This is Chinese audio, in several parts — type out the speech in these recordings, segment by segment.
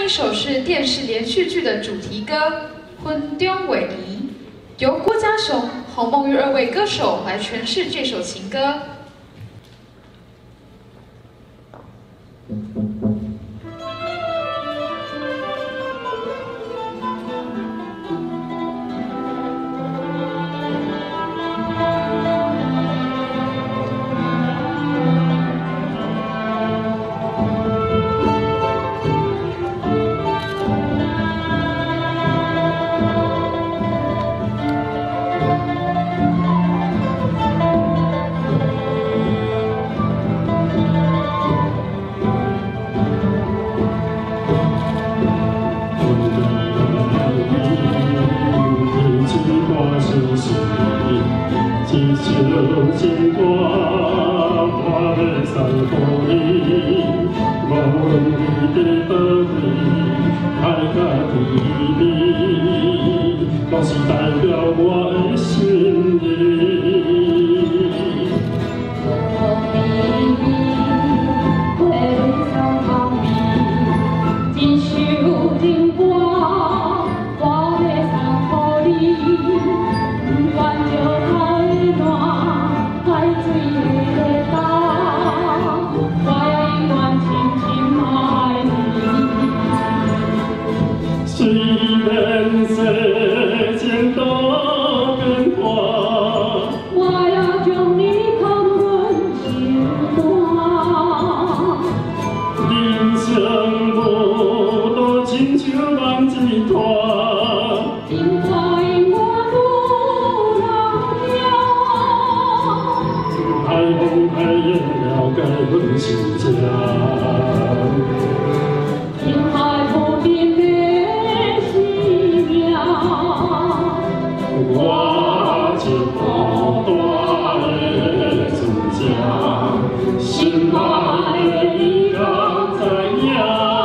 一首是电视连续剧的主题歌《婚中尾移》，由郭嘉雄、洪孟玉2位歌手来诠释这首情歌。 一首情歌，我要送予你，无论你在倒位，爱甲甜蜜，拢是代表我的心意。一首情歌，我要送予你，不管就。 海水的岛，我永远深深爱你。虽然世间多变化，我要将你放阮心肝。人生无多，亲像梦一团。 海风海烟了解阮心情，天海无边的思念，我一孤单的船只，心爱的你敢知影？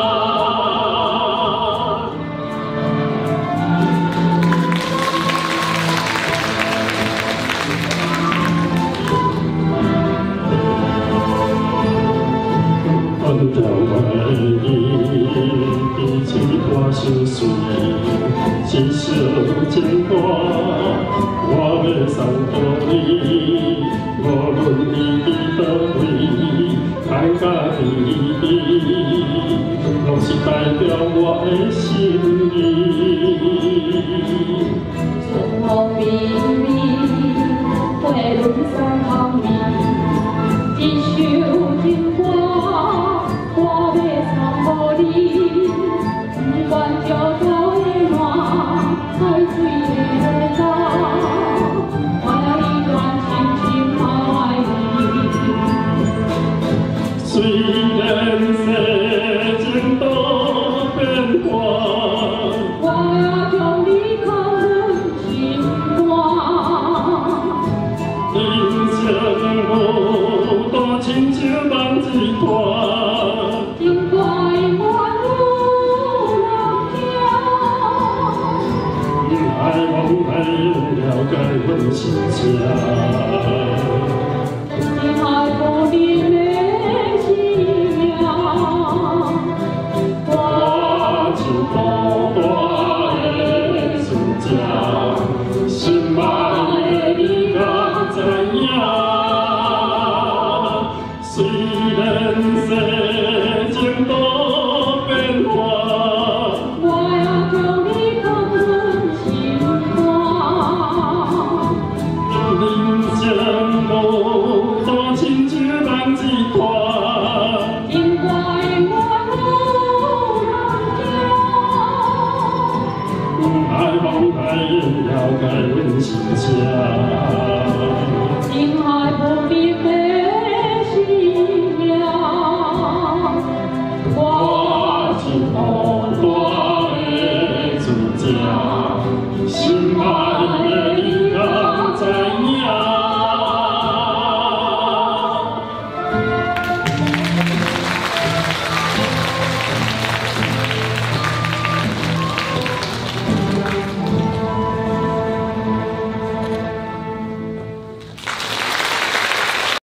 条爱你，彼此歌相随，一首情歌，我要送予你，无论你伫倒位，爱甲甜蜜，拢是代表我的心意。春风微微，花轮三行里，一首情歌。 我要送予你，不管潮潮的浪，海水的岛，我要永远深深爱你。虽然世间多变化，我要将你放阮心肝。人生无多，亲像梦一团。 爱梦爱了解阮心情，天海无边的思念，我一